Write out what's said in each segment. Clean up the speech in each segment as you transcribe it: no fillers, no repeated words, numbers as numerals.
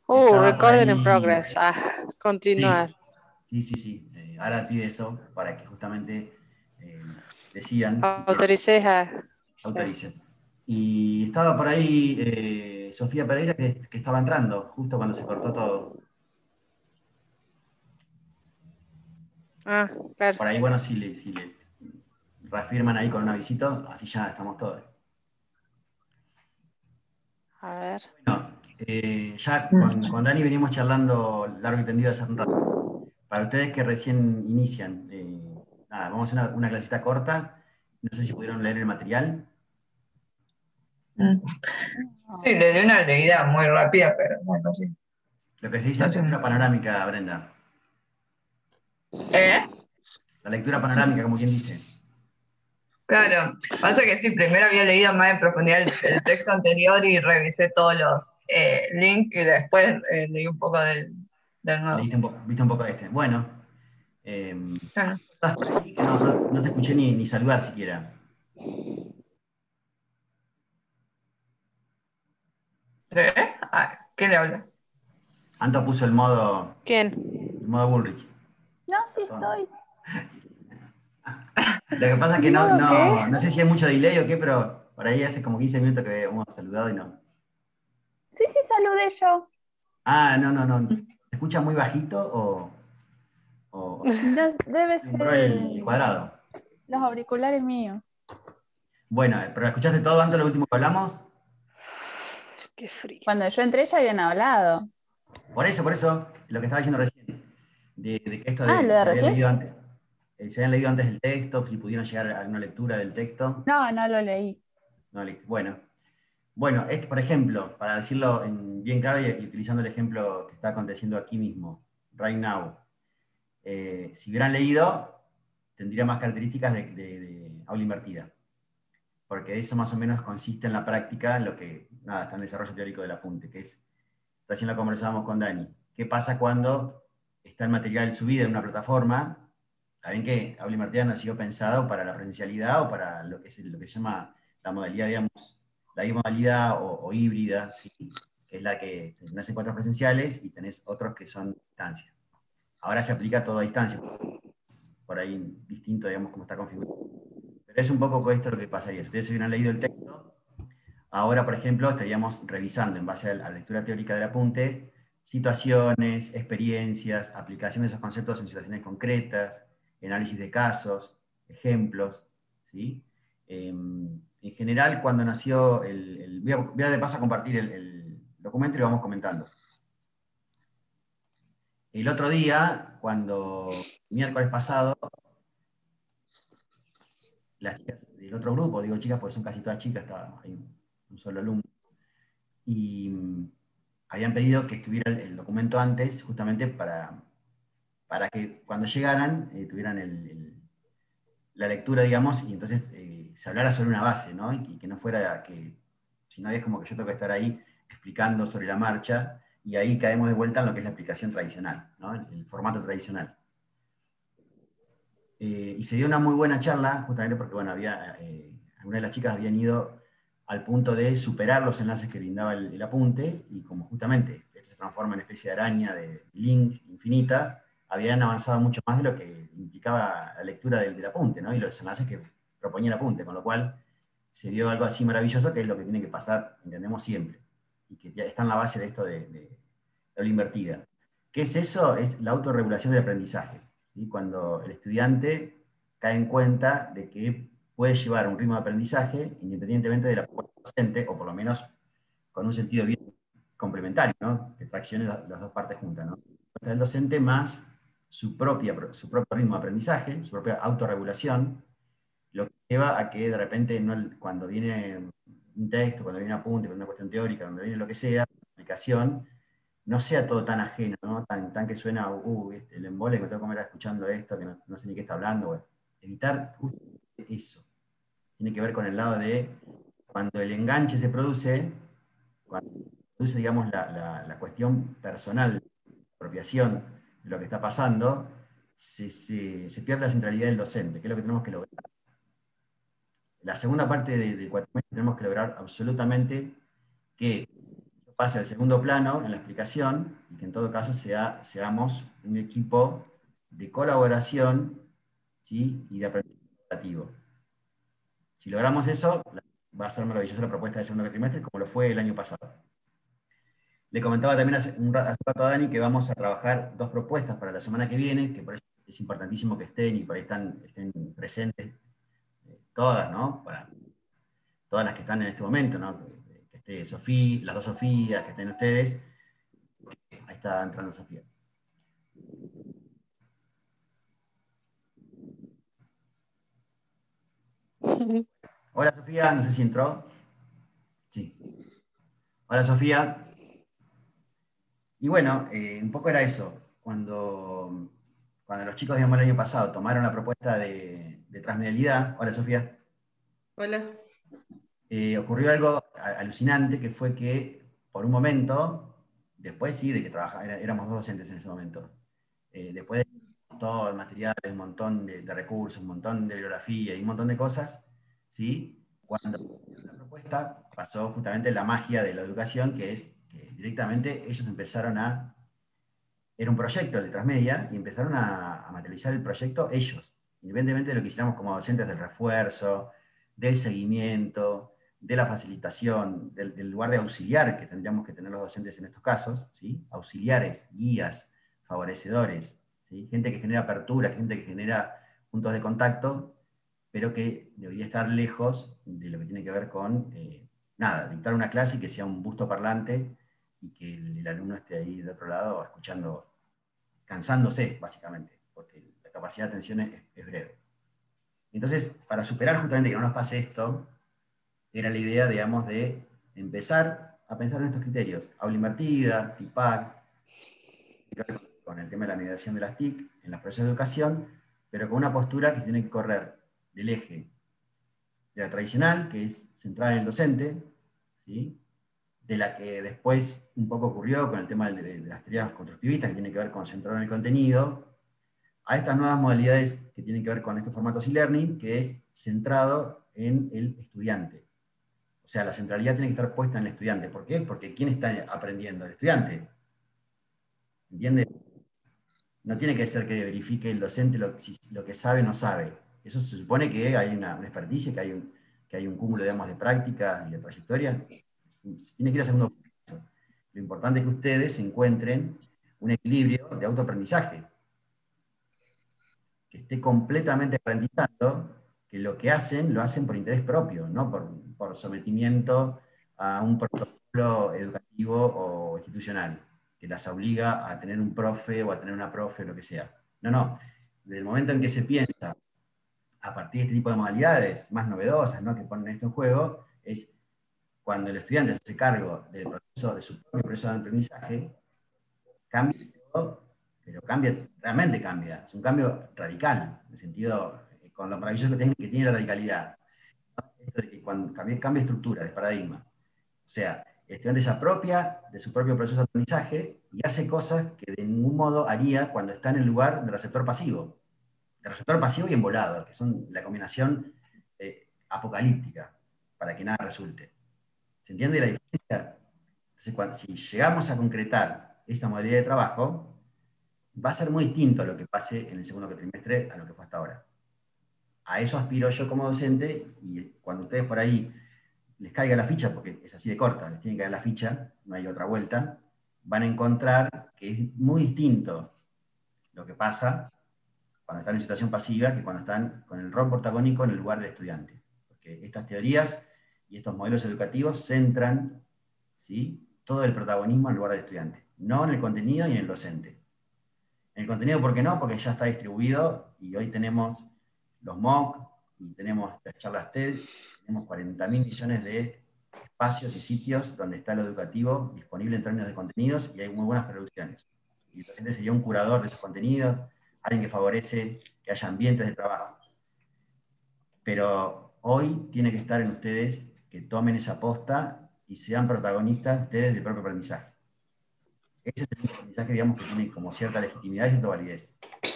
Estaba por Recording in ahí, progress. Ah, sí, continuar. sí. Ahora pide eso para que justamente decidan que Autoricé sí. autoricen. Y estaba por ahí Sofía Pereira que estaba entrando, justo cuando se cortó todo. Ah, claro. Por ahí, bueno, si le reafirman ahí con un avisito, así ya estamos todos. A ver. Bueno, ya con Dani venimos charlando largo y tendido hace un rato. Para ustedes que recién inician, nada, vamos a hacer una clasita corta. No sé si pudieron leer el material. Mm. Sí, le di una leída muy rápida, pero bueno, sí. Lo que se dice No sé lectura mucho. panorámica, Brenda. ¿Eh? La lectura panorámica, como quien dice. Claro, pasa que sí, primero había leído más en profundidad el texto anterior y revisé todos los links y después leí un poco del nuevo. Viste un poco de este. Bueno, Claro. estás por ahí que no te escuché ni saludar siquiera. ¿Eh? Ah, ¿quién le habla? Anto puso ¿Quién? el modo Bullrich. No, sí estoy. Lo que pasa es que ¿Modo qué? no sé si hay mucho delay o qué, pero por ahí hace como 15 minutos que hemos saludado y no. Sí, saludé yo. Ah, no. ¿Se escucha muy bajito o Debe nombró ser el cuadrado? los auriculares míos. Bueno, pero ¿escuchaste todo antes de lo último que hablamos? Qué frío. Cuando yo entré ya habían hablado. Por eso, lo que estaba diciendo recién, de que esto Ah, de ¿lo que de se había recién? leído antes, se habían leído antes el texto, si pudieron llegar a una lectura del texto. No, no lo leí. No, listo. Bueno, esto, por ejemplo, para decirlo bien claro y utilizando el ejemplo que está aconteciendo aquí mismo, right now, si hubieran leído, tendría más características de aula invertida, porque de eso más o menos consiste en la práctica, en lo que, nada, está en el desarrollo teórico del apunte, que es, recién lo conversábamos con Dani, ¿qué pasa cuando está el material subido en una plataforma? Saben que aula invertida no ha sido pensado para la presencialidad o para lo que se llama la modalidad, digamos, la bimodalidad o híbrida, ¿sí? Que es la que tenés encuentros presenciales y tenés otros que son distancia. Ahora se aplica todo a distancia, por ahí distinto, digamos, cómo está configurado. Pero es un poco esto lo que pasaría. Si ustedes hubieran leído el texto, ahora, por ejemplo, estaríamos revisando, en base a la lectura teórica del apunte, situaciones, experiencias, aplicación de esos conceptos en situaciones concretas, análisis de casos, ejemplos, ¿sí? En general, cuando nació voy a de paso a compartir el documento y lo vamos comentando. El otro día, el miércoles pasado, las chicas del otro grupo, digo chicas porque son casi todas chicas, hay un solo alumno, y habían pedido que estuviera el documento antes, justamente para que cuando llegaran tuvieran la lectura, digamos, y entonces se hablara sobre una base, ¿no? Y que no fuera que, si no es como que yo tengo que estar ahí explicando sobre la marcha, y ahí caemos de vuelta en lo que es la explicación tradicional, ¿no? El formato tradicional. Y se dio una muy buena charla, justamente porque, bueno, algunas de las chicas habían ido al punto de superar los enlaces que brindaba el apunte, y como justamente esto se transforma en una especie de araña de link infinita, habían avanzado mucho más de lo que implicaba la lectura del apunte, ¿no? Y los enlaces que proponía el apunte, con lo cual se dio algo así maravilloso, que es lo que tiene que pasar, entendemos siempre, y que ya está en la base de esto de la invertida. ¿Qué es eso? Es la autorregulación del aprendizaje, ¿sí? Cuando el estudiante cae en cuenta de que puede llevar un ritmo de aprendizaje independientemente de la propuesta docente, o por lo menos con un sentido bien complementario, ¿no? Que fraccione las dos partes juntas, ¿no? El docente más su propio ritmo de aprendizaje, su propia autorregulación, lo que lleva a que de repente cuando viene un texto, cuando viene un apunte, cuando viene una cuestión teórica, cuando viene lo que sea, aplicación, no sea todo tan ajeno, ¿no? Tan que suena, el embole que me tengo que comer escuchando esto, que no sé ni qué está hablando. Bueno, evitar justo eso. Tiene que ver con el lado de cuando el enganche se produce, cuando se produce, digamos, la cuestión personal, apropiación de lo que está pasando, se pierde la centralidad del docente, que es lo que tenemos que lograr. La segunda parte del cuatrimestre tenemos que lograr absolutamente que pase al segundo plano en la explicación y que en todo caso seamos un equipo de colaboración, ¿sí? Y de aprendizaje colaborativo. Si logramos eso, va a ser maravillosa la propuesta del segundo trimestre, como lo fue el año pasado. Le comentaba también hace un rato a Dani que vamos a trabajar 2 propuestas para la semana que viene, que por eso es importantísimo que estén y por ahí estén presentes todas, ¿no? Para todas las que están en este momento, ¿no? Que esté Sofía, las 2 Sofías, que estén ustedes. Ahí está entrando Sofía. Hola Sofía, no sé si entró. Sí. Hola Sofía. Y bueno, un poco era eso. Cuando los chicos, digamos, el año pasado tomaron la propuesta de transmedialidad, hola Sofía. Hola. Ocurrió algo alucinante, que fue que por un momento, después sí, de que éramos 2 docentes en ese momento, después de todo el material, un montón de recursos, un montón de bibliografía y un montón de cosas, ¿sí? Cuando la propuesta pasó justamente la magia de la educación, que es que directamente ellos empezaron era un proyecto de Transmedia, y empezaron a materializar el proyecto ellos, independientemente de lo que hiciéramos como docentes del refuerzo, del seguimiento, de la facilitación, del lugar de auxiliar que tendríamos que tener los docentes en estos casos, ¿sí? Auxiliares, guías, favorecedores, ¿sí? Gente que genera apertura, gente que genera puntos de contacto, pero que debería estar lejos de lo que tiene que ver con, dictar una clase y que sea un busto parlante y que el alumno esté ahí de otro lado escuchando, cansándose, básicamente, porque la capacidad de atención es breve. Entonces, para superar justamente que no nos pase esto, era la idea, digamos, de empezar a pensar en estos criterios. Aula invertida, TIPAC, con el tema de la mediación de las TIC en los procesos de educación, pero con una postura que tiene que correr del eje de la tradicional, que es centrada en el docente, ¿sí? De la que después un poco ocurrió con el tema de las teorías constructivistas, que tiene que ver con centrar en el contenido, a estas nuevas modalidades que tienen que ver con estos formatos e-learning, que es centrado en el estudiante. O sea, la centralidad tiene que estar puesta en el estudiante. ¿Por qué? Porque ¿quién está aprendiendo? El estudiante. ¿Entiende? No tiene que ser que verifique el docente lo que sabe o no sabe. Eso se supone que hay una experticia, que hay un cúmulo, digamos, de práctica y de trayectoria. Tiene que ir a segundo paso. Lo importante es que ustedes encuentren un equilibrio de autoaprendizaje, que esté completamente garantizando que lo que hacen, lo hacen por interés propio, no por sometimiento a un protocolo educativo o institucional, que las obliga a tener un profe o a tener una profe, lo que sea. No, no. Desde el momento en que se piensa a partir de este tipo de modalidades más novedosas, ¿no?, que ponen esto en juego, es cuando el estudiante se hace cargo del proceso, de su propio proceso de aprendizaje, cambia todo, pero realmente cambia. Es un cambio radical, en el sentido, con lo maravilloso que tiene la radicalidad. ¿No? Esto de que cuando cambia estructura, de paradigma. O sea, el estudiante se apropia de su propio proceso de aprendizaje y hace cosas que de ningún modo haría cuando está en el lugar del receptor pasivo. El receptor pasivo y embolado, que son la combinación apocalíptica, para que nada resulte. ¿Se entiende la diferencia? Entonces, si llegamos a concretar esta modalidad de trabajo, va a ser muy distinto a lo que pase en el segundo trimestre a lo que fue hasta ahora. A eso aspiro yo como docente, y cuando ustedes por ahí les caiga la ficha, porque es así de corta, les tiene que caer la ficha, no hay otra vuelta, van a encontrar que es muy distinto lo que pasa cuando están en situación pasiva que cuando están con el rol protagónico en el lugar del estudiante. Porque estas teorías y estos modelos educativos centran, ¿sí?, todo el protagonismo en el lugar del estudiante, no en el contenido ni en el docente. En el contenido, ¿por qué no? Porque ya está distribuido y hoy tenemos los MOOC y tenemos las charlas TED, tenemos 40.000 millones de espacios y sitios donde está lo educativo disponible en términos de contenidos y hay muy buenas producciones. Y el docente sería un curador de esos contenidos, alguien que favorece que haya ambientes de trabajo. Pero hoy tiene que estar en ustedes que tomen esa posta y sean protagonistas ustedes del propio aprendizaje. Ese es el aprendizaje, digamos, que tiene como cierta legitimidad y cierta validez.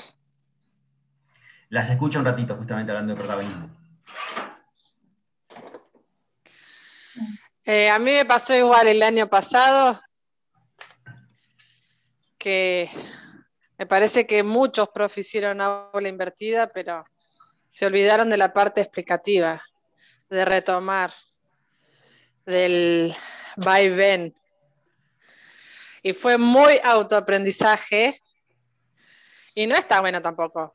Las escucho un ratito, justamente hablando de protagonismo. A mí me pasó igual el año pasado, que me parece que muchos profes hicieron aula invertida, pero se olvidaron de la parte explicativa, de retomar, del va y ven. Y fue muy autoaprendizaje, y no está bueno tampoco,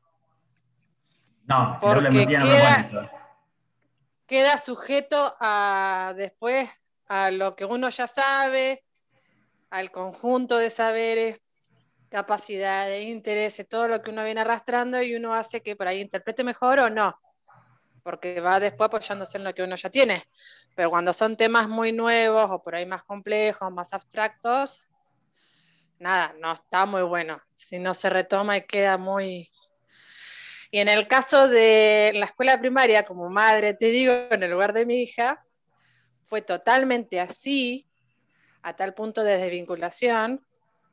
No, el aula porque invertida no propone eso. queda sujeto a después a lo que uno ya sabe, al conjunto de saberes, capacidades, intereses, todo lo que uno viene arrastrando, y uno hace que por ahí interprete mejor o no, porque va después apoyándose en lo que uno ya tiene. Pero cuando son temas muy nuevos o por ahí más complejos, más abstractos, nada, no está muy bueno. Si no se retoma y queda muy... Y en el caso de la escuela primaria, como madre, te digo, en el lugar de mi hija, fue totalmente así, a tal punto de desvinculación,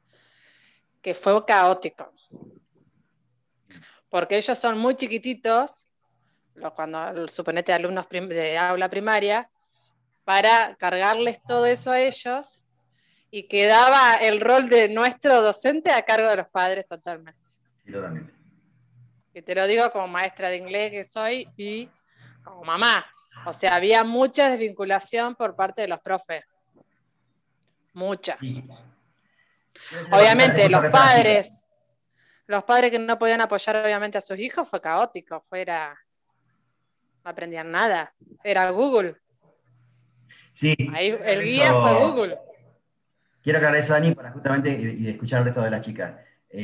que fue caótico. Porque ellos son muy chiquititos, cuando suponete alumnos de aula primaria, para cargarles todo eso a ellos, y quedaba el rol de nuestro docente a cargo de los padres totalmente. Sí, totalmente. Y te lo digo como maestra de inglés que soy y como mamá. O sea, había mucha desvinculación por parte de los profes. Mucha. Sí. Obviamente, Mucho refrágil. los padres que no podían apoyar obviamente a sus hijos, fue caótico. No aprendían nada. Era Google. Sí, Ahí el guía fue Google. Quiero aclarar eso, Dani, para justamente y de escuchar al resto de las chicas.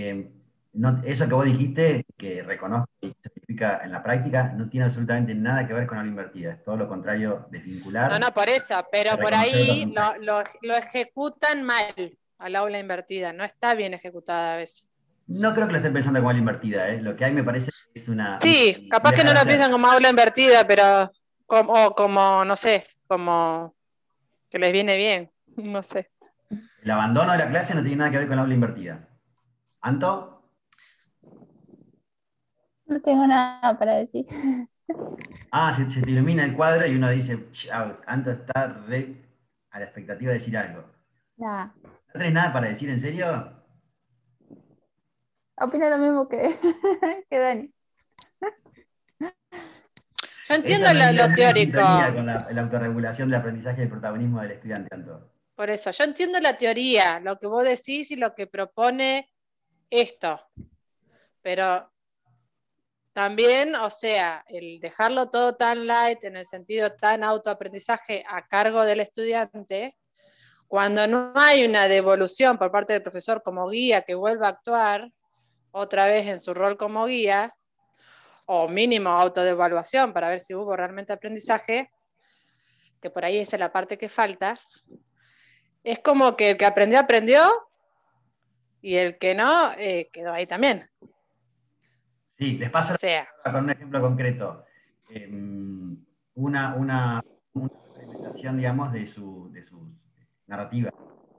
Eso que vos dijiste, que reconozco y se significa en la práctica, no tiene absolutamente nada que ver con aula invertida. Es todo lo contrario, desvincular. No, por eso, pero por reconocer otro ahí aprendizaje. lo ejecutan mal al aula invertida. No está bien ejecutada a veces. No creo que lo estén pensando como aula invertida, ¿eh? Lo que hay me parece que es Sí, un capaz que dejar no lo hacer. piensan como aula invertida, pero como, no sé, como que les viene bien, no sé. El abandono de la clase no tiene nada que ver con la aula invertida. ¿Anto? No tengo nada para decir. Ah, se te ilumina el cuadro y uno dice, Anto está re a la expectativa de decir algo. Nada. ¿No tenés nada para decir, en serio? Opina lo mismo que, que Dani. Yo Esa entiendo no es lo en sintonía teórico, con la autorregulación del aprendizaje y el protagonismo del estudiante, Anto. por eso, yo entiendo la teoría, lo que vos decís y lo que propone esto, pero también, o sea, el dejarlo todo tan light, en el sentido tan autoaprendizaje a cargo del estudiante, cuando no hay una devolución por parte del profesor como guía que vuelva a actuar otra vez en su rol como guía, o mínimo autodevaluación para ver si hubo realmente aprendizaje, que por ahí esa es la parte que falta, es como que el que aprendió, aprendió, y el que no, quedó ahí también. Sí, les paso O sea, con un ejemplo concreto. Una implementación, digamos, de sus narrativas.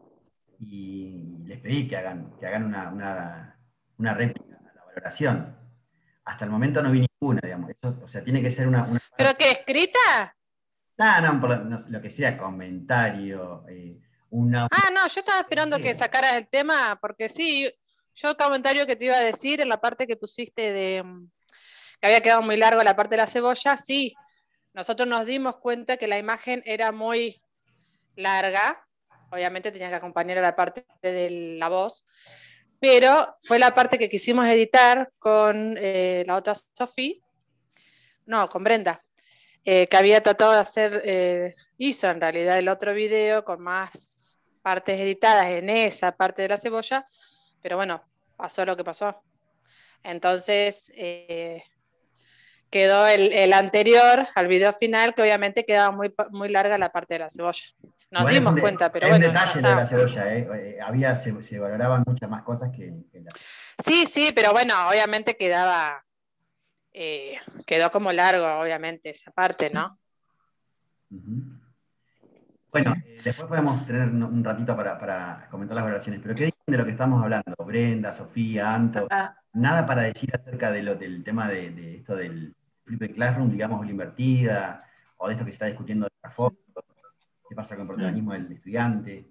Y les pedí que hagan una réplica a la valoración. Hasta el momento no vi ninguna, digamos. Eso, o sea, tiene que ser una ¿pero qué, escrita? no, lo que sea, comentario, una, No, yo estaba lo que esperando que sea. sacaras el tema, porque sí, yo el comentario que te iba a decir en la parte que pusiste de que había quedado muy largo la parte de la cebolla, sí, nosotros nos dimos cuenta que la imagen era muy larga, obviamente tenía que acompañar a la parte de la voz, pero fue la parte que quisimos editar con la otra Sofía, no, con Brenda, que había tratado de hacer, hizo en realidad el otro video con más partes editadas en esa parte de la cebolla, pero bueno, pasó lo que pasó. Entonces, quedó el anterior al video final, que obviamente quedaba muy larga la parte de la cebolla. Nos Igual dimos cuenta, pero es un bueno, ya detalle lo de la está. cebolla, se valoraban muchas más cosas que la cebolla. Sí, pero bueno, obviamente quedó como largo, obviamente, esa parte, ¿no? Ujú. Bueno, después podemos tener un ratito para comentar las valoraciones, pero ¿qué dicen de lo que estamos hablando? Brenda, Sofía, Anto, nada para decir acerca del tema de esto del flipped classroom, digamos, la invertida, o de esto que se está discutiendo de la foto. ¿Qué pasa con el protagonismo del estudiante?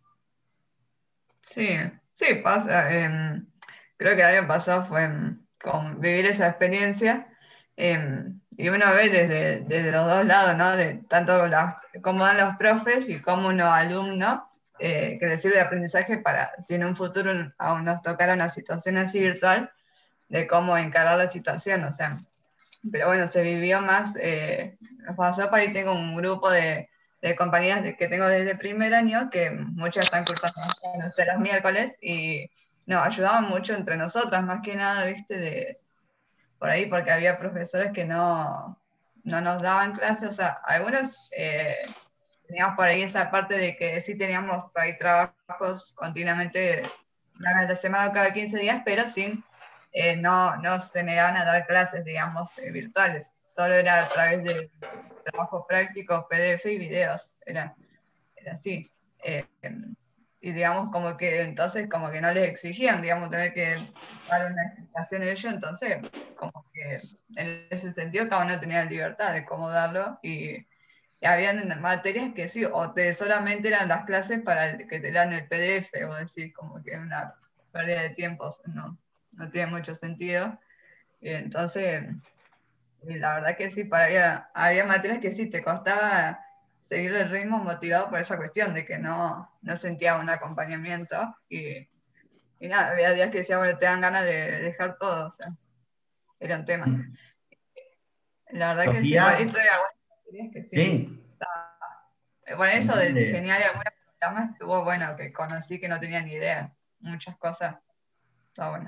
Sí, sí, pasa. Creo que el año pasado fue con vivir esa experiencia. Y uno ve desde los dos lados, ¿no? De tanto cómo dan los profes y cómo uno alumno, que le sirve de aprendizaje para, si en un futuro aún nos tocara una situación así virtual, de cómo encarar la situación, o sea. Pero bueno, se vivió más, nos pasó por ahí, tengo un grupo de compañeras que tengo desde primer año, que muchas están cursando los miércoles, y nos ayudaban mucho entre nosotras, más que nada, viste, por ahí, porque había profesores que no nos daban clases, o sea, algunos teníamos por ahí esa parte de que sí teníamos por ahí trabajos continuamente, una vez a la semana o cada 15 días, pero sin, no se negaban a dar clases, digamos, virtuales, solo era a través de trabajos prácticos, PDF y videos, era así. Y digamos como que entonces como que no les exigían, digamos, tener que dar una explicación ellos, entonces como que en ese sentido cada uno tenía la libertad de cómo darlo y habían materias que sí, solamente eran las clases para que te dan el PDF, o decir como que es una pérdida de tiempo, no tiene mucho sentido. Y entonces, y la verdad que sí, había materias que sí te costaba seguir el ritmo motivado por esa cuestión de que no sentía un acompañamiento y nada, había días que decía, bueno, te dan ganas de dejar todo, o sea, era un tema. La verdad que sí, por ahí Sofía, estoy algunas materias que sí. sí, Bueno, un eso montón del de... diseñar algunos programas estuvo bueno, que conocí que no tenía ni idea. Muchas cosas. Está bueno.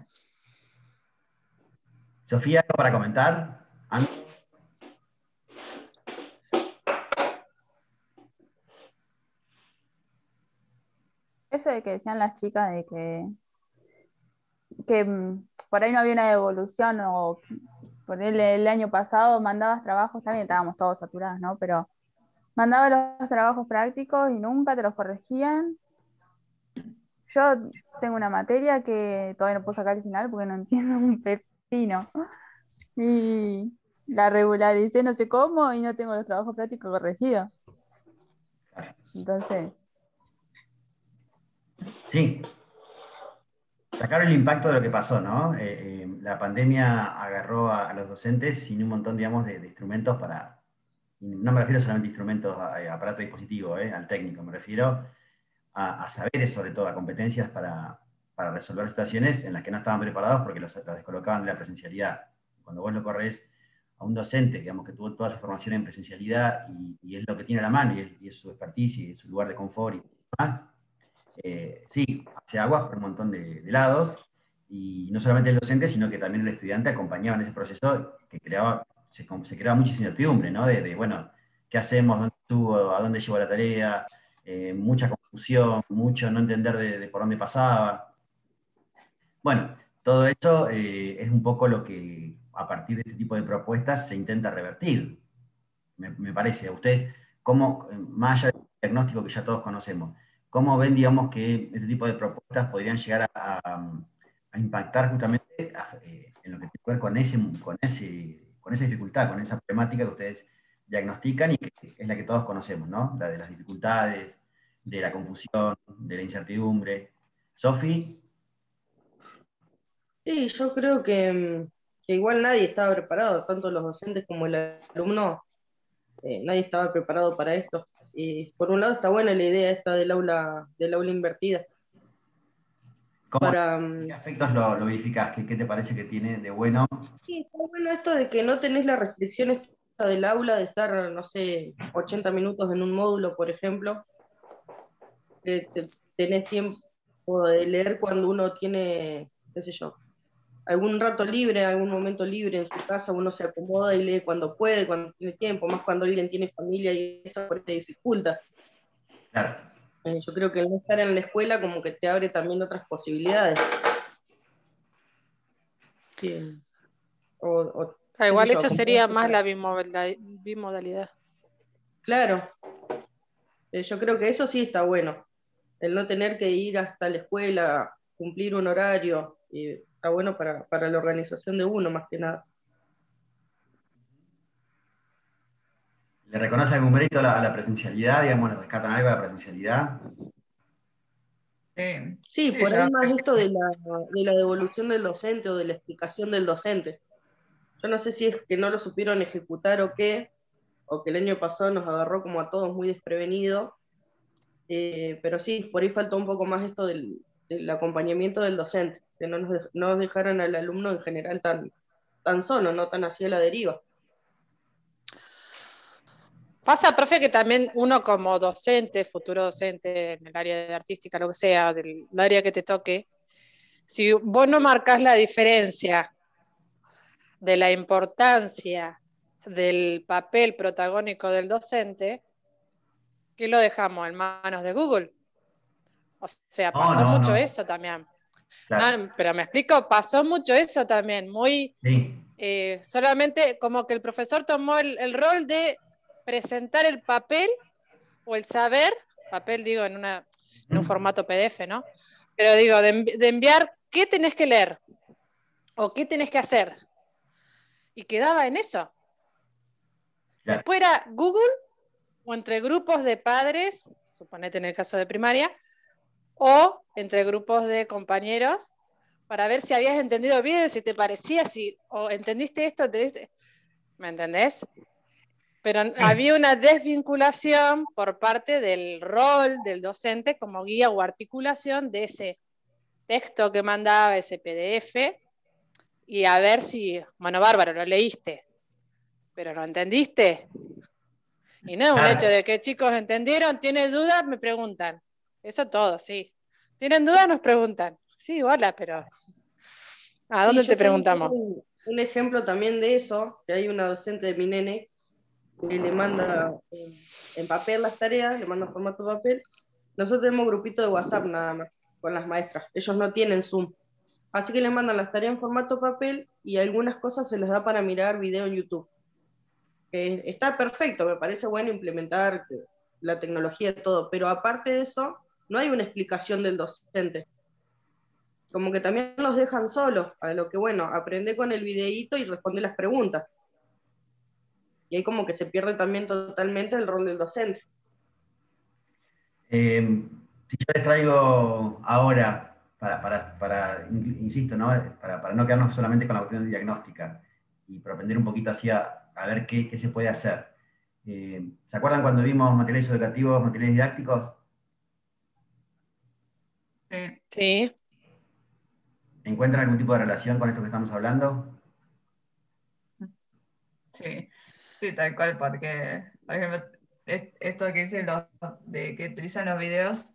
Sofía, ¿algo para comentar? Eso de que decían las chicas de que por ahí no había una devolución o por el año pasado mandabas trabajos, también estábamos todos saturados, ¿no? Pero mandabas los trabajos prácticos y nunca te los corregían. Yo tengo una materia que todavía no puedo sacar el final porque no entiendo un pepino. Y la regularicé no sé cómo y no tengo los trabajos prácticos corregidos. Entonces, Sí, sacar el impacto de lo que pasó, ¿no? La pandemia agarró a los docentes sin un montón, digamos, de instrumentos para, y no me refiero solamente a instrumentos, aparato dispositivo, al técnico, me refiero a saberes, sobre todo, a competencias para resolver situaciones en las que no estaban preparados porque los descolocaban de la presencialidad. Cuando vos lo corres a un docente, digamos, que tuvo toda su formación en presencialidad y es lo que tiene a la mano y es su expertise y es su lugar de confort y demás, sí, hace aguas por un montón de lados, y no solamente el docente, sino que también el estudiante acompañaba en ese proceso que se creaba mucha incertidumbre, ¿no? Bueno, ¿qué hacemos? ¿Dónde subo? ¿A dónde llevo la tarea? Mucha confusión, mucho no entender de por dónde pasaba. Bueno, todo eso es un poco lo que a partir de este tipo de propuestas se intenta revertir, me parece. A ustedes, ¿cómo, más allá del diagnóstico que ya todos conocemos, cómo ven, digamos, que este tipo de propuestas podrían llegar a impactar justamente en lo que tiene que ver con esa dificultad, con esa problemática que ustedes diagnostican y que es la que todos conocemos, ¿no? La de las dificultades, de la confusión, de la incertidumbre. Sofi, Sí, yo creo que igual nadie estaba preparado, tanto los docentes como el alumno, nadie estaba preparado para esto. Y por un lado está buena la idea esta del aula invertida, ¿cómo, para, en qué aspectos lo verificás? ¿Qué te parece que tiene de bueno? sí, está bueno esto de que no tenés la restricción esta del aula de estar, no sé, 80 minutos en un módulo, por ejemplo, tenés tiempo de leer cuando uno tiene, qué sé yo, algún rato libre, algún momento libre en su casa, uno se acomoda y lee cuando puede, cuando tiene tiempo, más cuando alguien tiene familia y eso por ahí te dificulta. Claro. Yo creo que el no estar en la escuela como que te abre también otras posibilidades. Sí. O, qué sé Igual yo, eso como sería más la bimodalidad. claro, yo creo que eso sí está bueno, el no tener que ir hasta la escuela, cumplir un horario, y está bueno para la organización de uno más que nada. ¿Le reconoce algún mérito a la presencialidad, digamos, le rescatan algo de la presencialidad? Sí, Sí, por yo ahí más esto de la devolución del docente o de la explicación del docente. Yo no sé si es que no lo supieron ejecutar o qué, o que el año pasado nos agarró como a todos muy desprevenidos, pero sí, por ahí faltó un poco más esto del acompañamiento del docente, que no nos dejaran al alumno en general tan solo, no tan así a la deriva. Pasa, profe, que también uno como docente, futuro docente en el área de artística, lo que sea, del área que te toque, si vos no marcas la diferencia de la importancia del papel protagónico del docente, ¿qué lo dejamos en manos de Google? O sea, No, pasó no, mucho no, eso también. claro, No, pero me explico, pasó mucho eso también, muy sí. solamente como que el profesor tomó el rol de presentar el papel o el saber, papel digo en un formato PDF, ¿no? Pero digo, de enviar qué tenés que leer o qué tenés que hacer. Y quedaba en eso. Claro. Después era Google o entre grupos de padres, suponete en el caso de primaria, o entre grupos de compañeros, para ver si habías entendido bien, si te parecía, o entendiste esto, ¿me entendés? Pero Sí, había una desvinculación por parte del rol del docente como guía o articulación de ese texto que mandaba, ese PDF, y a ver si, bueno, bárbaro, lo leíste, pero lo entendiste. Y no es un hecho claro. de que chicos entendieron, tienen dudas, me preguntan. Eso todo, sí. ¿Tienen dudas? Nos preguntan. Sí, hola, pero ¿a Sí, dónde yo te también preguntamos? tengo un ejemplo también de eso, que hay una docente de mi nene que le manda en papel las tareas, le manda formato papel. Nosotros tenemos grupito de WhatsApp nada más, con las maestras. Ellos no tienen Zoom. Así que les mandan las tareas en formato papel y algunas cosas se les da para mirar video en YouTube. Está perfecto, me parece bueno implementar la tecnología y todo, pero aparte de eso, no hay una explicación del docente. Como que también los dejan solos, a lo que bueno, aprende con el videíto y responde las preguntas. Y ahí como que se pierde también totalmente el rol del docente. Si yo les traigo ahora, insisto, ¿no? Para no quedarnos solamente con la cuestión diagnóstica y propender un poquito hacia a ver qué se puede hacer. ¿Se acuerdan cuando vimos materiales educativos, materiales didácticos? Sí, Sí. ¿Encuentran algún tipo de relación con esto que estamos hablando? sí, sí, tal cual, porque, por ejemplo, esto que dicen de que utilizan los videos,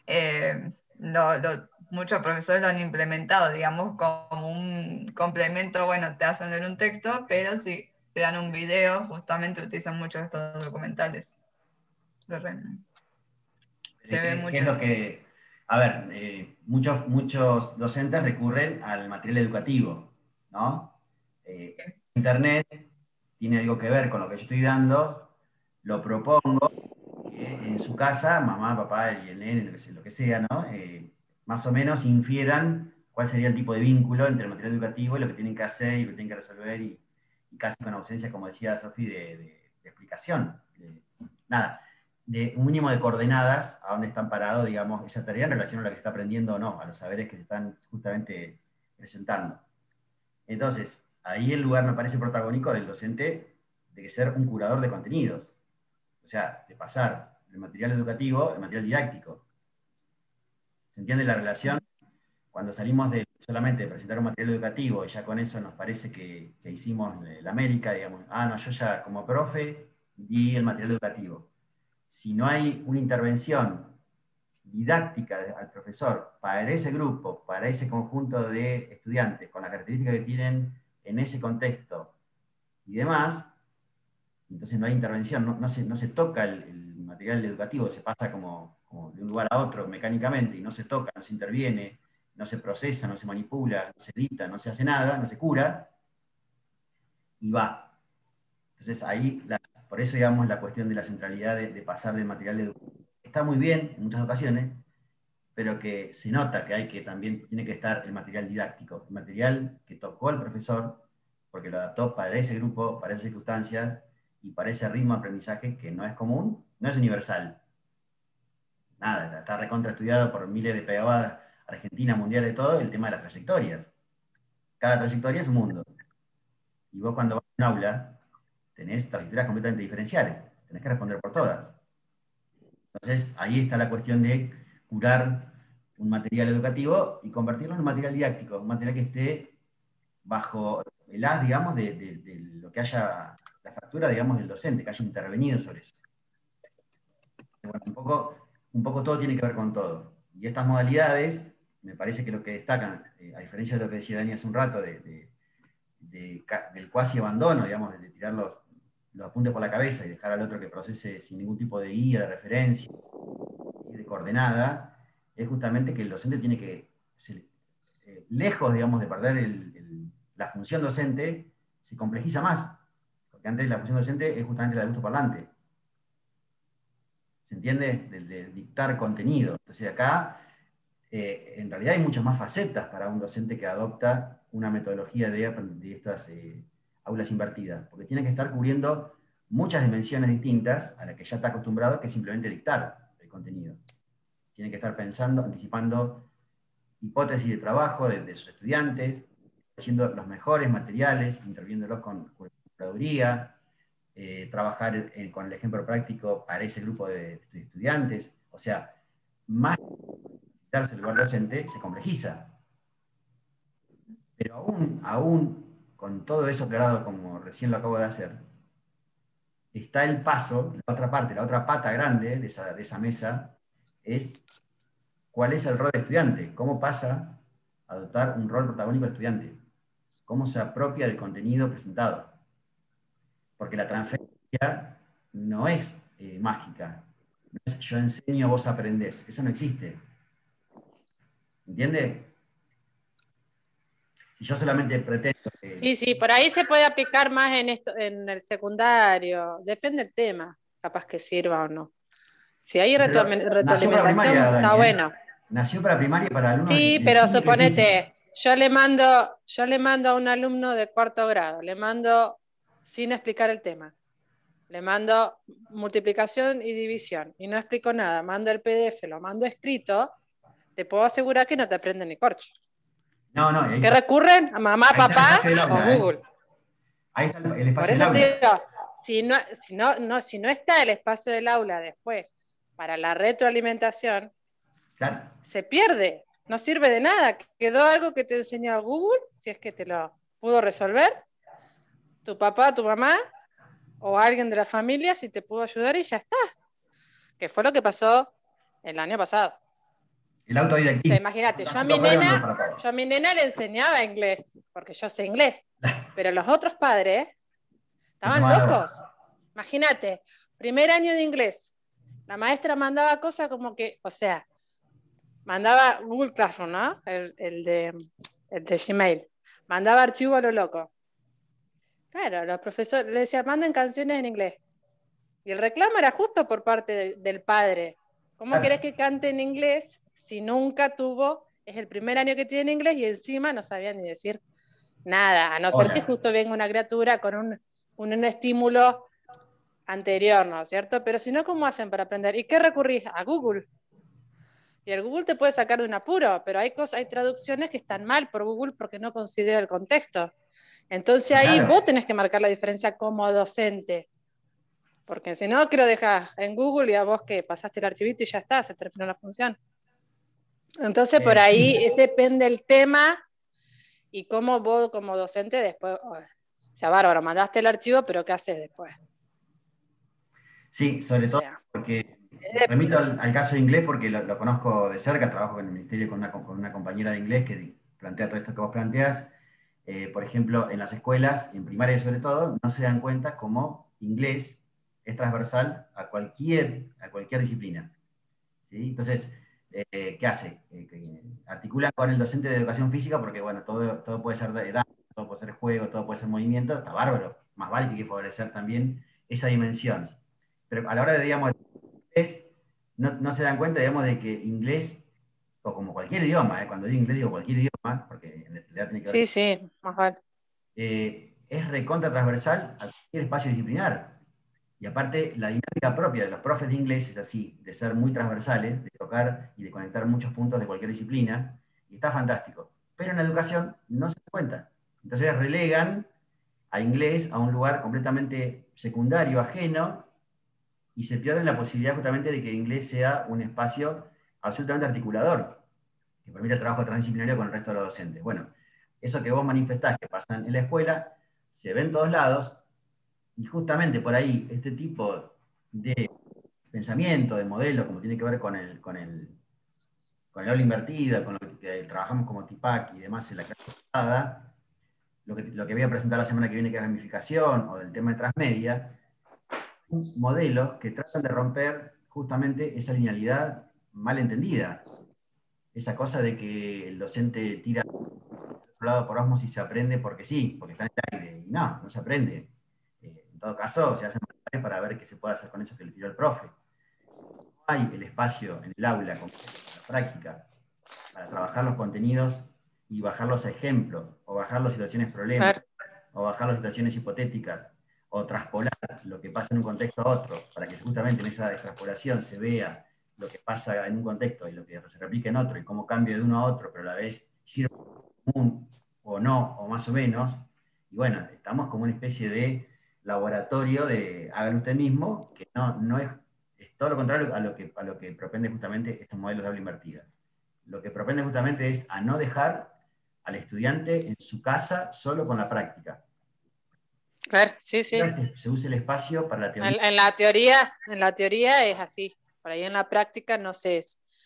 muchos profesores lo han implementado, digamos, como un complemento, bueno, te hacen leer un texto, pero si te dan un video, justamente utilizan muchos estos documentales. Se, re- se ve ¿Qué es mucho lo eso. que... A ver, muchos docentes recurren al material educativo, ¿no? Internet tiene algo que ver con lo que yo estoy dando, lo propongo, que en su casa, mamá, papá y el nene, lo que sea, ¿no? Más o menos infieran cuál sería el tipo de vínculo entre el material educativo y lo que tienen que hacer y lo que tienen que resolver, y casi con ausencia, como decía Sofi, de explicación. Nada, de un mínimo de coordenadas a dónde están parados, digamos, esa tarea en relación a lo que se está aprendiendo o no, a los saberes que se están justamente presentando. Entonces, ahí el lugar me parece protagónico del docente de ser un curador de contenidos. O sea, de pasar del material educativo al material didáctico. ¿Se entiende la relación? Cuando salimos de solamente de presentar un material educativo y ya con eso nos parece que hicimos la América, digamos, no, yo ya como profe di el material educativo. Si no hay una intervención didáctica al profesor para ese grupo, para ese conjunto de estudiantes, con las características que tienen en ese contexto y demás, entonces no hay intervención, no se toca el material educativo, se pasa como de un lugar a otro mecánicamente y no se toca, no se interviene, no se procesa, no se manipula, no se edita, no se hace nada, no se cura, y va. Entonces ahí, por eso digamos la cuestión de la centralidad de pasar del material educativo. Está muy bien en muchas ocasiones, pero que se nota que también tiene que estar el material didáctico, el material que tocó el profesor, porque lo adaptó para ese grupo, para esas circunstancias, y para ese ritmo de aprendizaje que no es común, no es universal. Nada, está recontra estudiado por miles de pedagogas Argentina, mundial, de todo, el tema de las trayectorias. Cada trayectoria es un mundo. Y vos cuando vas a un aula, tenés trayectorias completamente diferenciales, tenés que responder por todas. Entonces, ahí está la cuestión de curar un material educativo y convertirlo en un material didáctico, un material que esté bajo el haz, digamos, de lo que haya, la factura, digamos, del docente, que haya intervenido sobre eso. Bueno, un poco todo tiene que ver con todo. Y estas modalidades, me parece que lo que destacan, a diferencia de lo que decía Dani hace un rato, del cuasi abandono, digamos, de tirar los apuntes por la cabeza y dejar al otro que procese sin ningún tipo de guía, de referencia y de coordenada, es justamente que el docente tiene que, lejos, digamos, de perder la función docente, se complejiza más. Porque antes la función docente es justamente la del gusto parlante. ¿Se entiende? De dictar contenido. Entonces acá, en realidad hay muchas más facetas para un docente que adopta una metodología de estas aulas invertidas, porque tiene que estar cubriendo muchas dimensiones distintas a las que ya está acostumbrado, que es simplemente dictar el contenido. Tiene que estar pensando, anticipando hipótesis de trabajo de sus estudiantes, haciendo los mejores materiales, interviniéndolos con curaduría, trabajar con el ejemplo práctico para ese grupo de estudiantes. O sea, más que darse el lugar docente, se complejiza. Pero aún con todo eso aclarado, como recién lo acabo de hacer, está el paso, la otra parte, la otra pata grande de esa mesa, es cuál es el rol del estudiante, cómo pasa a adoptar un rol protagónico del estudiante, cómo se apropia del contenido presentado. Porque la transferencia no es mágica, no es yo enseño, vos aprendés, eso no existe. ¿Entiende? Si yo solamente pretendo... Sí, por ahí se puede aplicar más en el secundario, depende del tema, capaz que sirva o no. Si hay retroalimentación, primaria, está Dani, bueno. Nació para primaria y para alumnos Sí, de pero química y física. suponete, yo le mando a un alumno de cuarto grado, le mando sin explicar el tema, le mando multiplicación y división, y no explico nada, mando el PDF, lo mando escrito, te puedo asegurar que no te aprenden ni corcho. No, ahí ¿Qué está. recurren? ¿A mamá, Ahí está el papá espacio del o aula, Google? Ahí está el Por espacio del eso te aula. digo, si no está el espacio del aula después para la retroalimentación, Claro. se pierde, no sirve de nada. Quedó algo que te enseñó Google, si es que te lo pudo resolver, tu papá, tu mamá, o alguien de la familia, si te pudo ayudar y ya está. Que fue lo que pasó el año pasado. El O autodidactismo. sea, imagínate, yo a mi nena le enseñaba inglés, porque yo sé inglés, pero los otros padres estaban locos. Imagínate, primer año de inglés, la maestra mandaba cosas como que, o sea, mandaba Google Classroom, ¿no? El de Gmail. Mandaba archivo a lo loco. Claro, los profesores le decían, manden canciones en inglés. Y el reclamo era justo por parte del padre. ¿Cómo Claro. querés que cante en inglés si nunca tuvo, es el primer año que tiene inglés y encima no sabía ni decir nada, a no ser que justo venga una criatura con un estímulo anterior, ¿no es cierto? Pero si no, ¿cómo hacen para aprender? ¿Y qué recurrís? A Google. Y el Google te puede sacar de un apuro, pero hay traducciones que están mal por Google porque no considera el contexto. Entonces ahí vos tenés que marcar la diferencia como docente. Porque si no, que lo dejas en Google y a vos que pasaste el archivito y ya está, se terminó la función. Entonces por ahí depende el tema y cómo vos como docente después, o sea, bárbaro, mandaste el archivo, pero ¿qué haces después? Sí, sobre todo porque remito al caso de inglés porque lo conozco de cerca, trabajo en el ministerio con una compañera de inglés que plantea todo esto que vos planteás. Por ejemplo, en las escuelas, en primaria sobre todo, no se dan cuenta cómo inglés es transversal a cualquier disciplina. ¿Sí? Entonces, ¿qué hace? Articula con el docente de educación física porque, bueno, todo puede ser de edad, todo puede ser juego, todo puede ser movimiento, está bárbaro. Más vale que hay que favorecer también esa dimensión. Pero a la hora de, digamos, inglés, no se dan cuenta, digamos, de que inglés, o como cualquier idioma, cuando digo inglés digo cualquier idioma, porque en realidad tiene que ver... Sí, más vale. es recontra transversal a cualquier espacio disciplinar. Y aparte, la dinámica propia de los profes de inglés es así, de ser muy transversales, de tocar y de conectar muchos puntos de cualquier disciplina, y está fantástico. Pero en la educación no se da cuenta. Entonces relegan a inglés a un lugar completamente secundario, ajeno, y se pierde la posibilidad justamente de que inglés sea un espacio absolutamente articulador, que permita el trabajo transdisciplinario con el resto de los docentes. Bueno, eso que vos manifestás que pasa en la escuela, se ve en todos lados, y justamente por ahí este tipo de pensamiento, de modelo, como tiene que ver con el aula invertida, con lo que trabajamos como TIPAC y demás en la clase pasada, lo que voy a presentar la semana que viene, que es gamificación, o del tema de transmedia, son modelos que tratan de romper justamente esa linealidad mal entendida. Esa cosa de que el docente tira por otro lado por osmosis y se aprende porque sí, porque está en el aire. Y no se aprende. En todo caso, se hacen manuales para ver qué se puede hacer con eso que le tiró el profe. No hay el espacio en el aula, como en la práctica, para trabajar los contenidos y bajarlos a ejemplos, o bajar las situaciones problemas, Claro. o bajar las situaciones hipotéticas, o traspolar lo que pasa en un contexto a otro, para que justamente en esa extrapolación se vea lo que pasa en un contexto y lo que se replica en otro, y cómo cambia de uno a otro, pero a la vez sirve común, o no, o más o menos. Y bueno, estamos como una especie de laboratorio de hágalo usted mismo, que no es todo lo contrario a lo que propende justamente estos modelos de aula invertida. Lo que propende justamente es a no dejar al estudiante en su casa solo con la práctica. Claro, sí, sí. Se use el espacio para la teoría. En la teoría es así. Por ahí en la práctica no sé,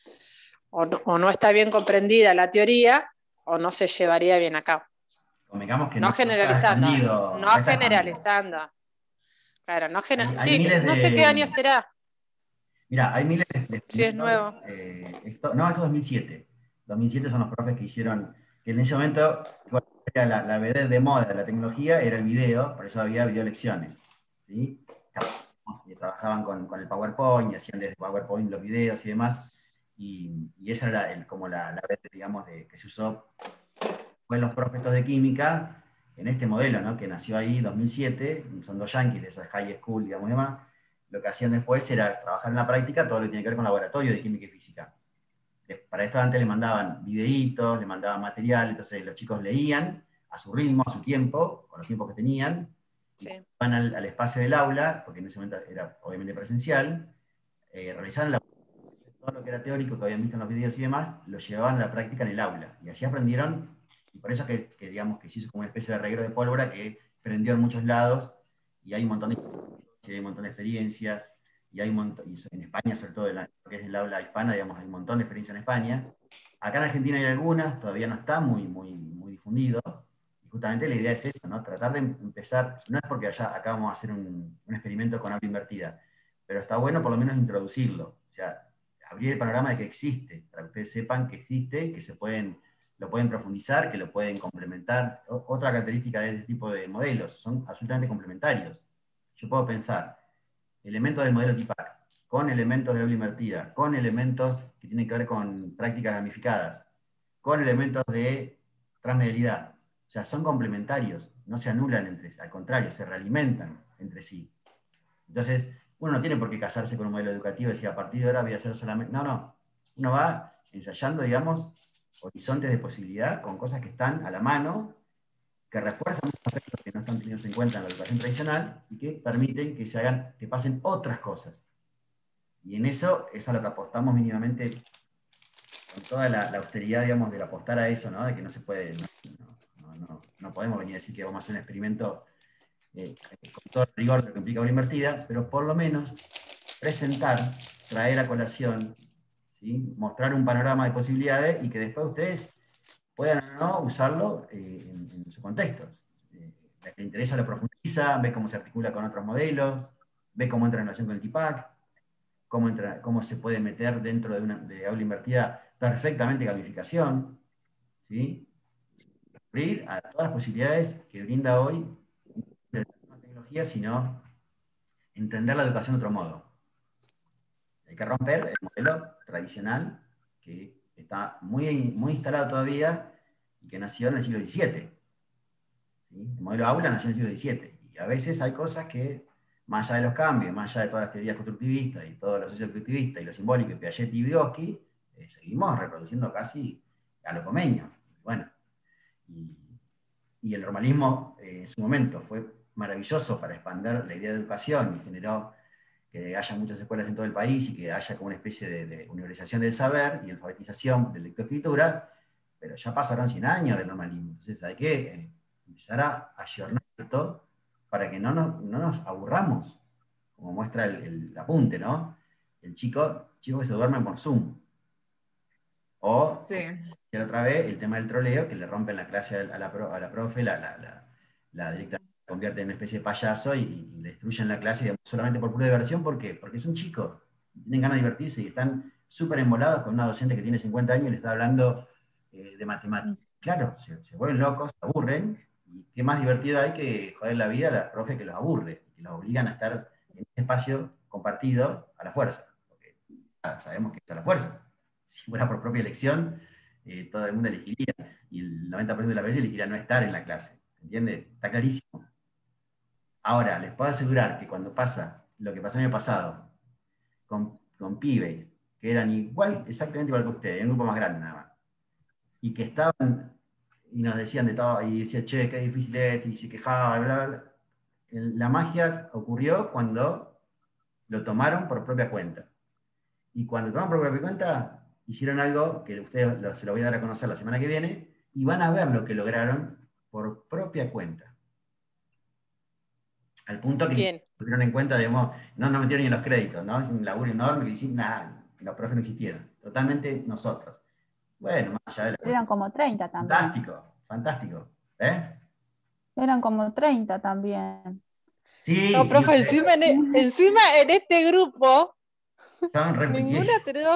o no está bien comprendida la teoría, o no se llevaría bien a cabo. Convengamos que No no está generalizando, escondido. no No está escondido. generalizando. Claro, Hay sí, miles no sé qué año de. será, Mira, hay miles de si es experimentos. nuevo. Esto es 2007. 2007 son los profes que hicieron, que en ese momento era la vedette de moda de la tecnología, era el video, por eso había video lecciones. ¿Sí? Y trabajaban con el PowerPoint y hacían desde PowerPoint los videos y demás. Y esa era como la vedette, digamos, que se usó en los profes de química, en este modelo, ¿no? Que nació ahí en 2007, son dos yanquis de esas high school, digamos, y demás. Lo que hacían después era trabajar en la práctica todo lo que tiene que ver con laboratorio de química y física. Para esto antes le mandaban videitos, le mandaban material, entonces los chicos leían a su ritmo, a su tiempo, con los tiempos que tenían, Sí. van al espacio del aula, porque en ese momento era obviamente presencial, realizaban todo lo que era teórico que habían visto en los videos y demás, lo llevaban a la práctica en el aula. Y así aprendieron, y por eso que digamos que se hizo como una especie de reguero de pólvora que prendió en muchos lados, y hay un montón de experiencias, y hay y en España, sobre todo en lo que es el habla hispana, digamos, hay un montón de experiencias en España. Acá en Argentina hay algunas, todavía no está muy difundido, y justamente la idea es eso, ¿no? Tratar de empezar, no es porque acá vamos a hacer un experimento con aula invertida, pero está bueno por lo menos introducirlo, o sea, abrir el panorama de que existe, para que ustedes sepan que existe, que lo pueden profundizar, que lo pueden complementar. Otra característica de este tipo de modelos, son absolutamente complementarios. Yo puedo pensar elementos del modelo TIPAC, con elementos de aula invertida, con elementos que tienen que ver con prácticas gamificadas, con elementos de transmedialidad. O sea, son complementarios, no se anulan entre sí, al contrario, se realimentan entre sí. Entonces, uno no tiene por qué casarse con un modelo educativo y decir, a partir de ahora voy a hacer solamente. No. Uno va ensayando, digamos, horizontes de posibilidad con cosas que están a la mano, que refuerzan aspectos que no están tenidos en cuenta en la educación tradicional y que permiten que pasen otras cosas. Y en eso es a lo que apostamos mínimamente con toda la austeridad, digamos, del apostar a eso, ¿no? De que no se puede, no podemos venir a decir que vamos a hacer un experimento con todo el rigor de lo que implica una invertida, pero por lo menos presentar, traer a colación, ¿sí? Mostrar un panorama de posibilidades y que después ustedes puedan o no usarlo en sus contextos. La que le interesa lo profundiza, ve cómo se articula con otros modelos, ve cómo entra en relación con el TIPAC, cómo se puede meter dentro de aula invertida perfectamente gamificación, ¿sí? Abrir a todas las posibilidades que brinda hoy de la tecnología, sino entender la educación de otro modo. Hay que romper el modelo tradicional que está muy instalado todavía y que nació en el siglo XVII. ¿Sí? El modelo aula nació en el siglo XVII. Y a veces hay cosas que más allá de los cambios, más allá de todas las teorías constructivistas y todo lo socioconstructivista y lo simbólico de Piaget y Vygotsky, seguimos reproduciendo casi a lo comeño. Bueno, y el normalismo en su momento fue maravilloso para expandir la idea de educación y generó que haya muchas escuelas en todo el país y que haya como una especie de universalización del saber y alfabetización de lectoescritura, pero ya pasaron 100 años del normalismo. Entonces hay que empezar a ayornar esto para que no nos aburramos, como muestra el apunte, ¿no? El chico que se duerme por Zoom. O, Sí. otra vez, el tema del troleo, que le rompen la clase a la profe, la directa convierte en una especie de payaso y le destruyen la clase digamos, solamente por pura diversión. ¿Por qué? Porque son chicos, tienen ganas de divertirse y están súper embolados con una docente que tiene 50 años y le está hablando de matemáticas. Claro, se vuelven locos, se aburren, y qué más divertido hay que joder la vida a la profe que los aburre, que los obligan a estar en ese espacio compartido a la fuerza, porque sabemos que es a la fuerza. Si fuera por propia elección, todo el mundo elegiría, y el 90% de las veces elegiría no estar en la clase, ¿entiendes? Está clarísimo. Ahora, les puedo asegurar que cuando pasa lo que pasó el año pasado, con pibes que eran exactamente igual que ustedes, en un grupo más grande nada más, y que estaban, y nos decían de todo, y decían, che, qué difícil es, y se quejaba, bla, bla, bla. La magia ocurrió cuando lo tomaron por propia cuenta. Y cuando tomaron por propia cuenta, hicieron algo que ustedes se lo voy a dar a conocer la semana que viene, y van a ver lo que lograron por propia cuenta. Al punto que se pusieron en cuenta, digamos, no metieron ni en los créditos, ¿no? Es un laburo enorme que hicieron, nada, los profes no existieron. Totalmente nosotros. Bueno, más allá de la... Eran como 30 también. Fantástico, fantástico. ¿Eh? Eran como 30 también. Sí, no, sí, profe, encima en este grupo, ninguna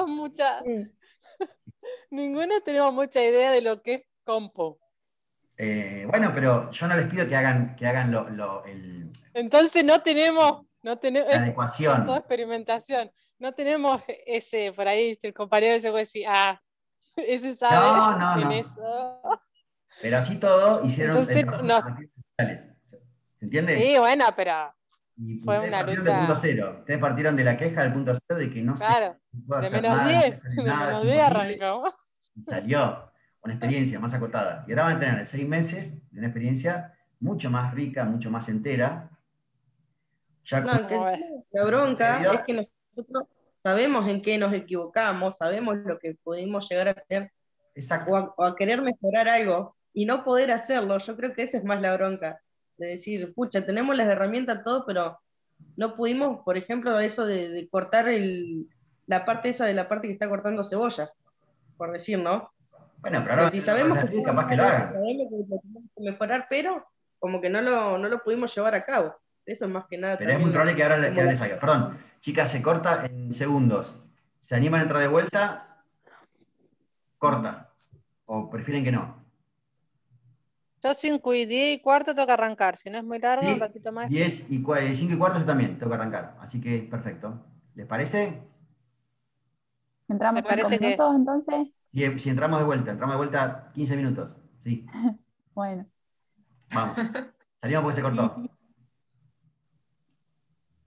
tenemos mucha idea de lo que es compo. Bueno, pero yo no les pido que hagan Entonces no tenemos la adecuación. Es toda experimentación. No tenemos ese, por ahí, el compañero ese puede decir, ese sabe No. eso. Pero así todo hicieron Entonces, ¿se entiende? Sí, bueno, pero y fue ustedes una partieron lucha. del punto cero. Ustedes partieron de la queja del punto cero de que no Claro, se puede de hacer menos nada, 10, de nada, menos es 10 imposible. arrancamos. Y salió una experiencia más acotada. Y ahora van a tener 6 meses de una experiencia mucho más rica, mucho más entera. La bronca es que nosotros sabemos en qué nos equivocamos, sabemos lo que pudimos llegar a tener o a querer mejorar algo y no poder hacerlo. Yo creo que esa es más la bronca, de decir, pucha, tenemos las herramientas, todo, pero no pudimos, por ejemplo, eso de cortar la parte esa de la parte que está cortando cebolla, por decir, ¿no? Bueno, pero ahora si sabemos que capaz que lo hagan. sabemos que lo tenemos que mejorar, pero como que no lo pudimos llevar a cabo. Eso es más que nada. Pero es muy probable que ahora les salga. Perdón, chicas, se corta en segundos. ¿Se animan a entrar de vuelta? Corta. ¿O prefieren que no? Yo 5 y 10 y cuarto tengo que arrancar. Si no es muy largo, ¿Sí? un ratito más. 10 y 5 y cuarto yo también tengo que arrancar. Así que perfecto. ¿Les parece? ¿Entramos 5 minutos entonces? Si entramos de vuelta 15 minutos. Sí. Bueno. Vamos. Salimos porque se cortó.